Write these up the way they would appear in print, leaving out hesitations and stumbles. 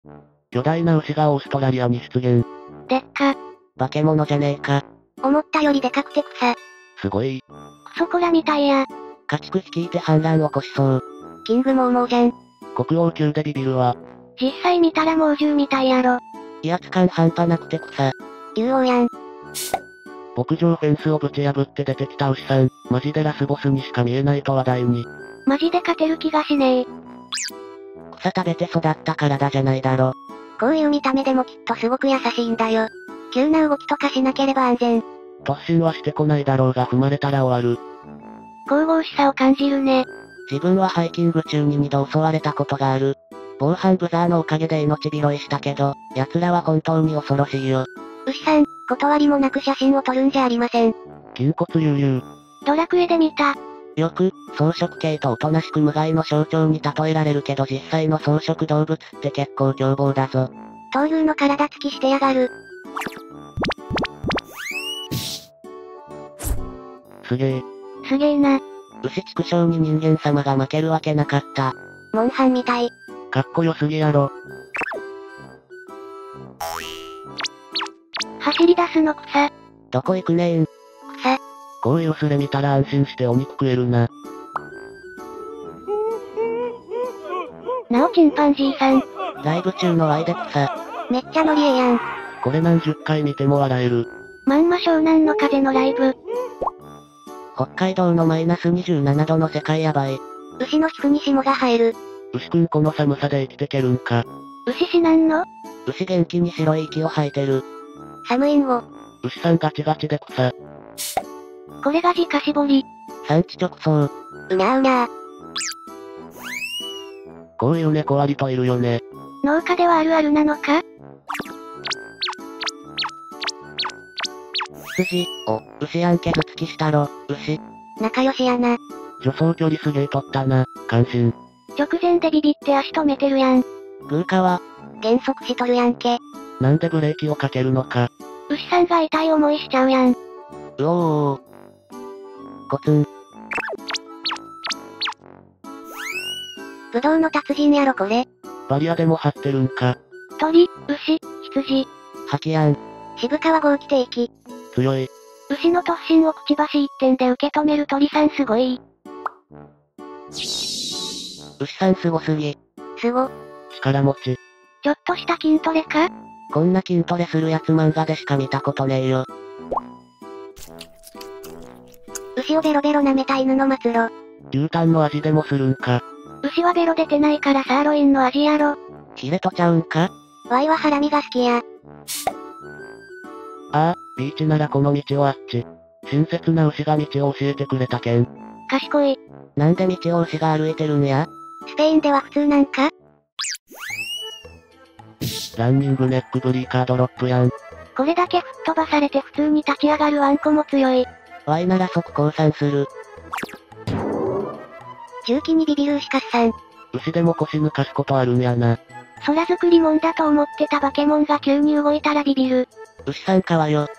巨大な牛がオーストラリアに出現。 でっか。 化け物じゃねえか。 思ったよりでかくて草。 すごい。 クソコラみたいや。 家畜率いて反乱起こしそう。 キングモーモーじゃん。 国王級でビビるわ。 実際見たら猛獣みたいやろ。 威圧感半端なくて草。 竜王やん。 牧場フェンスをぶち破って出てきた牛さん、マジでラスボスにしか見えないと話題に。 マジで勝てる気がしねえ。 草食べて育った体じゃないだろ。 こういう見た目でもきっとすごく優しいんだよ。急な動きとかしなければ安全。 突進はしてこないだろうが踏まれたら終わる。 神々しさを感じるね。 自分はハイキング中に2度襲われたことがある。防犯ブザーのおかげで命拾いしたけど、奴らは本当に恐ろしいよ。 牛さん、断りもなく写真を撮るんじゃありません。 筋骨隆々。 ドラクエで見た。 よく、草食系とおとなしく無害の象徴に例えられるけど実際の草食動物って結構凶暴だぞ。 闘牛の体つきしてやがる。 すげえ。 すげえな。 牛畜生に人間様が負けるわけなかった。 モンハンみたい。 かっこよすぎやろ。 走り出すの草。 どこ行くねん。 草。 こういうスレ見たら安心してお肉食えるな。 なおチンパンジーさん。 ライブ中のワイで草。 めっちゃノリええやん。 これ何十回見ても笑える。 まんま湘南の風のライブ。 北海道のマイナス27度の世界やばい。 牛の皮膚に霜が生える。 牛くんこの寒さで生きてけるんか。 牛死なんの？ 牛元気に白い息を吐いてる。 寒いんを。 牛さんガチガチで草。 これが自家絞り。 産地直送。 うにゃーうにゃー。 こういう猫割といるよね。 農家ではあるあるなのか？ 羊、牛やんけ頭突きしたろ、牛。 仲良しやな。 助走距離すげえ取ったな、感心。 直前でビビって足止めてるやん。 グーカは、 減速しとるやんけ。 なんでブレーキをかけるのか。 牛さんが痛い思いしちゃうやん。 うおー。コツン。 武道の達人やろこれ。 バリアでも張ってるんか。 鳥、牛、羊。 ハキヤン。 渋川号機定期。 強い。 牛の突進をくちばし一点で受け止める鳥さんすごい。 牛さんすごすぎ。 すご。 力持ち。 ちょっとした筋トレか？ こんな筋トレするやつ漫画でしか見たことねえよ。 牛をベロベロ舐めた犬の末路。 牛タンの味でもするんか。 牛はベロ出てないからサーロインの味やろ。 ヒレとちゃうんか？ ワイはハラミが好きや。 ああ、ビーチならこの道をあっち。親切な牛が道を教えてくれたけん。 賢い。 なんで道を牛が歩いてるんや？ スペインでは普通なんか？ ランニングネックブリーカードロップやん。 これだけ吹っ飛ばされて普通に立ち上がるワンコも強い。 ワイなら即降参する。 重機にビビる牛カスさん。 牛でも腰抜かすことあるんやな。 空作りもんだと思ってたバケモンが急に動いたらビビる。 牛さんかわよ。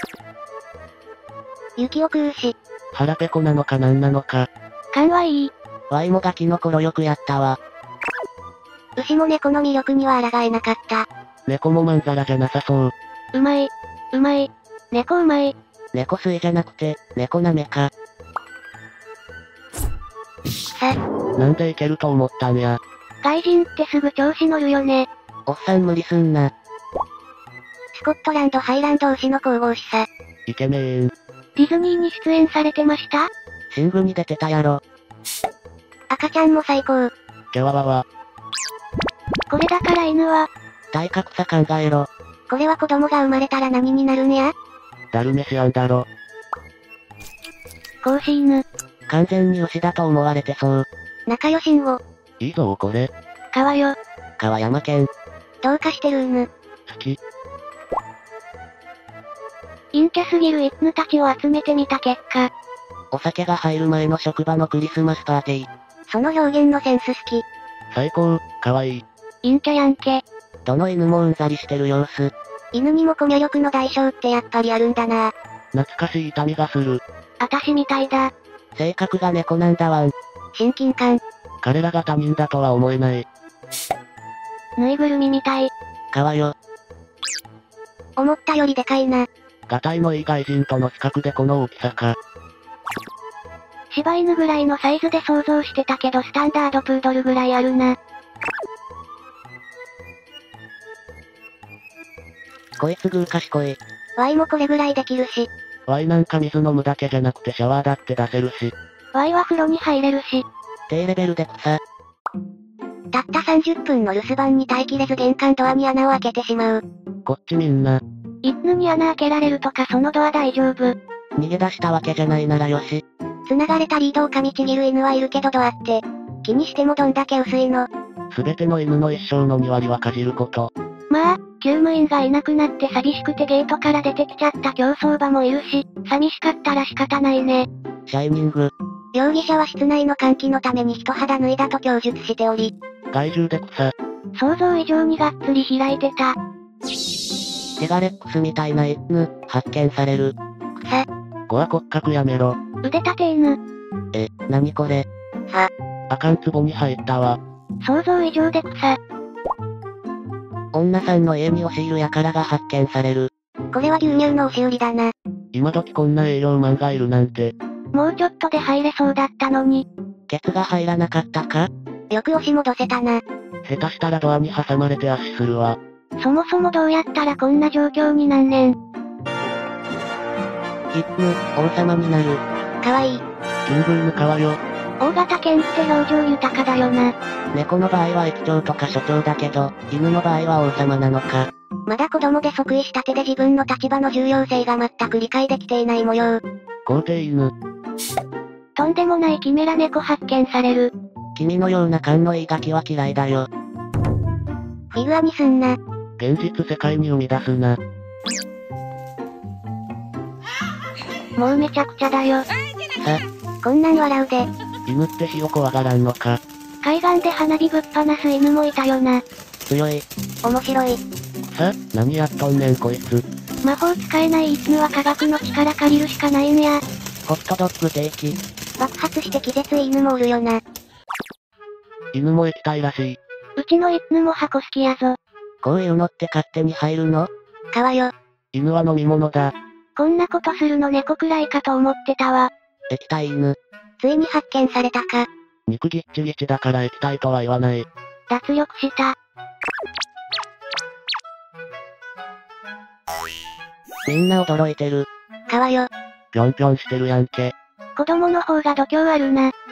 雪を食う牛。 腹ペコなのかなんなのか。 勘はいい。 ワイもガキの頃よくやったわ。 牛も猫の魅力には抗えなかった。 猫もまんざらじゃなさそう。 うまい。うまい。猫うまい。 猫吸いじゃなくて、猫なめか。 さ。 なんでいけると思ったんや。 外人ってすぐ調子乗るよね。 おっさん無理すんな。 スコットランドハイランド牛の神々しさ。 イケメーン。 ディズニーに出演されてました？ シングに出てたやろ。 赤ちゃんも最高。 キャワワワ。 これだから犬は。 体格差考えろ。 これは子供が生まれたら何になるんや？ ダルメシアンだろ。 子牛犬。 完全に牛だと思われてそう。 仲良しんを。 いいぞこれ。 川よ。 川山県。 どうかしてる犬。 好き。 陰キャすぎる犬たちを集めてみた結果。 お酒が入る前の職場のクリスマスパーティー。 その表現のセンス好き。 最高、かわいい。 陰キャやんけ。 どの犬もうんざりしてる様子。 犬にもコミュ力の代償ってやっぱりあるんだな。 懐かしい痛みがする。 あたしみたいだ。 性格が猫なんだわん。 親近感。 彼らが他人だとは思えない。 ぬいぐるみみたい。 川よ。 思ったよりでかいな。 がたいのいい外人との比較でこの大きさか。 柴犬ぐらいのサイズで想像してたけどスタンダードプードルぐらいあるな。 こいつぐー賢い。 ワイもこれぐらいできるし。 ワイなんか水飲むだけじゃなくてシャワーだって出せるし。 ワイは風呂に入れるし。 低レベルで草。 たった30分の留守番に耐えきれず玄関ドアに穴を開けてしまう。 こっちみんな。 犬に穴開けられるとかそのドア大丈夫。 逃げ出したわけじゃないならよし。 繋がれたリードを噛みちぎる犬はいるけどドアって、気にしてもどんだけ薄いの。 すべての犬の一生の2割はかじること。 まあ、厩務員がいなくなって寂しくてゲートから出てきちゃった競走馬もいるし、寂しかったら仕方ないね。 シャイニング。 容疑者は室内の換気のために一肌脱いだと供述しており、 害獣で草。 想像以上にがっつり開いてた。 シガレックスみたいな犬、発見される。 草。 ゴア骨格やめろ。 腕立て犬。 なにこれ。あかん壺に入ったわ。 想像以上で草。 女さんの家に押し入る輩が発見される。 これは牛乳の押し売りだな。 今時こんな営業マンがいるなんて。 もうちょっとで入れそうだったのに。 ケツが入らなかったか？ よく押し戻せたな。 下手したらドアに挟まれて圧死するわ。 そもそもどうやったらこんな状況になんねん。 犬、王様になる。 かわいい。 キング犬川よ。 大型犬って表情豊かだよな。 猫の場合は駅長とか所長だけど、犬の場合は王様なのか。 まだ子供で即位したてで自分の立場の重要性が全く理解できていない模様。 皇帝犬。 とんでもないキメラ猫発見される。 君のような勘のいいガキは嫌いだよ。 フィギュアにすんな。 現実世界に生み出すな。 もうめちゃくちゃだよ。 さ、 こんなん笑うで。 犬って火を怖がらんのか。 海岸で花火ぶっ放す犬もいたよな。 強い。 面白い。 さ、何やっとんねんこいつ。 魔法使えない犬は科学の力借りるしかないんや。 ホットドッグ定期。 爆発して気絶犬もおるよな。 犬も液体らしい。 うちの犬も箱好きやぞ。 こういうのって勝手に入るの？ 川よ。 犬は飲み物だ。 こんなことするの猫くらいかと思ってたわ。 液体犬。 ついに発見されたか。 肉ぎっちぎちだから液体とは言わない。 脱力した。 みんな驚いてる。 川よ。 ぴょんぴょんしてるやんけ。 子供の方が度胸あるな。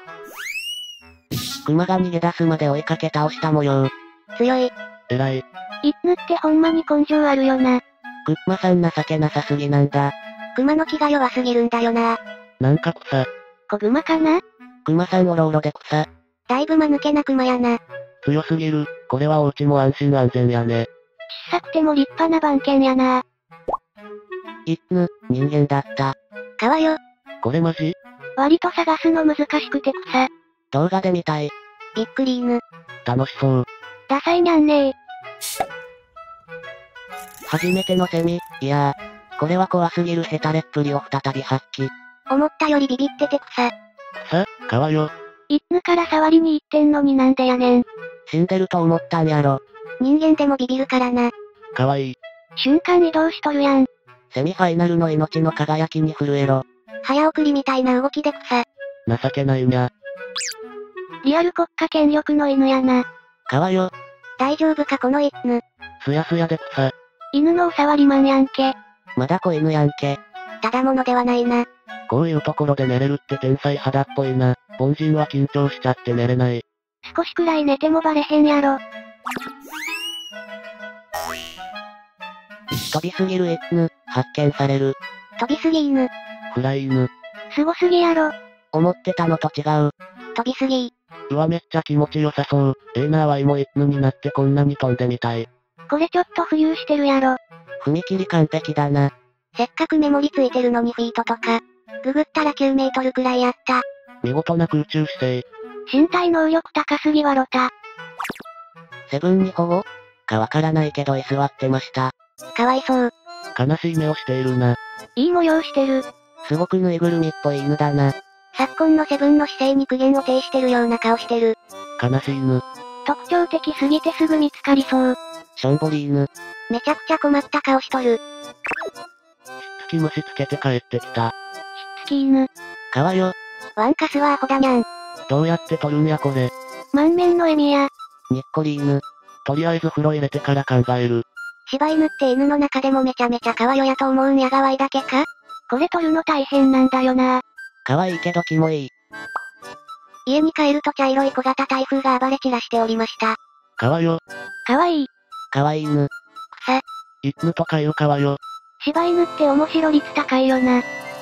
熊が逃げ出すまで追いかけ倒した模様。 強い。 偉い。 犬ってほんまに根性あるよな。 熊さん情けなさすぎなんだ。 熊の気が弱すぎるんだよな。 なんか草。 子熊かな？ 熊さんおろおろで草。 だいぶ間抜けな熊やな。 強すぎる。これはお家も安心安全やね。 小さくても立派な番犬やな。 犬、人間だった。 川よ。 これマジ？ 割と探すの難しくて草。 動画で見たい。 びっくり犬。 楽しそう。 ダサいにゃんねー。 初めてのセミ、いやー。これは怖すぎるヘタレっぷりを再び発揮。 思ったよりビビってて草。 草、川よ。 犬から触りに行ってんのになんでやねん。 死んでると思ったんやろ。 人間でもビビるからな。 かわいい。 瞬間移動しとるやん。 セミファイナルの命の輝きに震えろ。 早送りみたいな動きで草。 情けないにゃ。 リアル国家権力の犬やな。 川よ。 大丈夫かこの犬。 すやすやで草。 犬のおさわりマンやんけ。 まだ子犬やんけ。 ただものではないな。 こういうところで寝れるって天才肌っぽいな。凡人は緊張しちゃって寝れない。 少しくらい寝てもバレへんやろ。 飛びすぎる犬、発見される。 飛びすぎ犬。 フライ犬。 すごすぎやろ。 思ってたのと違う。 飛びすぎうわめっちゃ気持ちよさそう。なーワイも犬になってこんなに飛んでみたい。 これちょっと浮遊してるやろ。 踏切完璧だな。 せっかくメモリついてるのにフィートとか。ググったら9メートルくらいあった。 見事な空中姿勢。 身体能力高すぎわろた。 セブンに保護かわからないけど居座ってました。 かわいそう。 悲しい目をしているな。 いい模様してる。 すごくぬいぐるみっぽい犬だな。 昨今のセブンの姿勢に苦言を呈してるような顔してる。 悲しい犬。 特徴的すぎてすぐ見つかりそう。 ションボリーヌ。 めちゃくちゃ困った顔しとる。 しつき虫つけて帰ってきた。 しつき犬。 かわよ。 ワンカスはアホだにゃん。 どうやって取るんやこれ。 満面の笑みや。 にっこり犬。とりあえず風呂入れてから考える。 柴犬って犬の中でもめちゃめちゃかわよやと思うんやがわいだけか？これ取るの大変なんだよな。 かわいいけどキモい。 家に帰ると茶色い小型台風が暴れ散らしておりました。 かわよ。 かわいい。 かわいい犬。 草。 犬とかいうかわよ。 柴犬って面白率高いよな。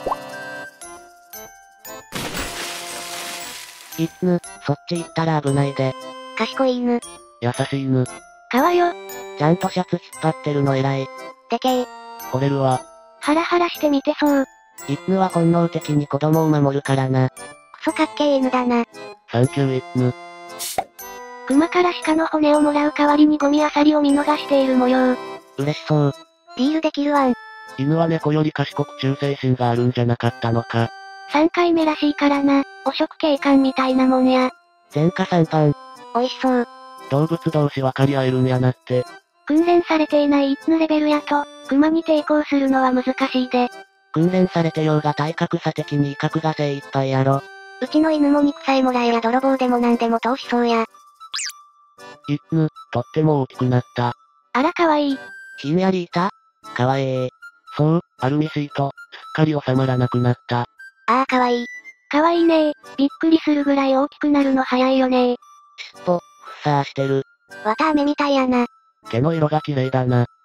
犬、そっち行ったら危ないで。 賢い犬。 優しい犬。 かわよ。 ちゃんとシャツ引っ張ってるの偉い。 でけえ。 惚れるわ。 ハラハラしてみてそう。 犬は本能的に子供を守るからな。 クソかっけえ犬だな。 サンキュー犬。 熊から鹿の骨をもらう代わりにゴミ漁りを見逃している模様。 嬉しそう。 ディールできるわん。 犬は猫より賢く忠誠心があるんじゃなかったのか。 3回目らしいからな。汚職警官みたいなもんや。 前科3番。 美味しそう。 動物同士分かり合えるんやなって。 訓練されていない犬レベルやと、熊に抵抗するのは難しいで。 訓練されてようが体格差的に威嚇が精一杯やろ。 うちの犬も肉さえもらえや泥棒でも何でも通しそうや。 犬、とっても大きくなった。 あらかわいい。 ひんやりいた？かわええ。そう、アルミシート、すっかり収まらなくなった。 ああかわいい。かわいいねー。びっくりするぐらい大きくなるの早いよねー。 尻尾、ふさーしてる。 わたあめみたいやな。 毛の色が綺麗だな。